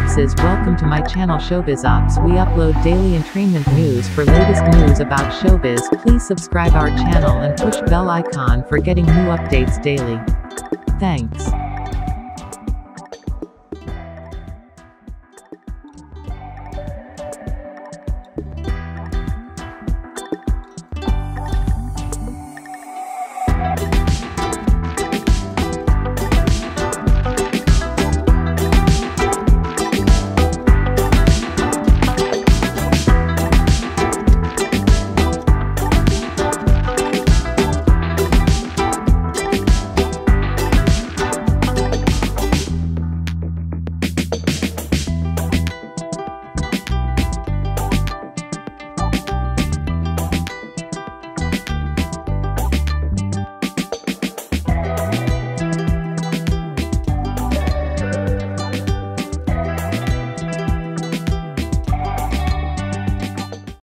Opses. Welcome to my channel Showbiz Ops. We upload daily entertainment news. For latest news about showbiz, please subscribe our channel and push bell icon for getting new updates daily. Thanks.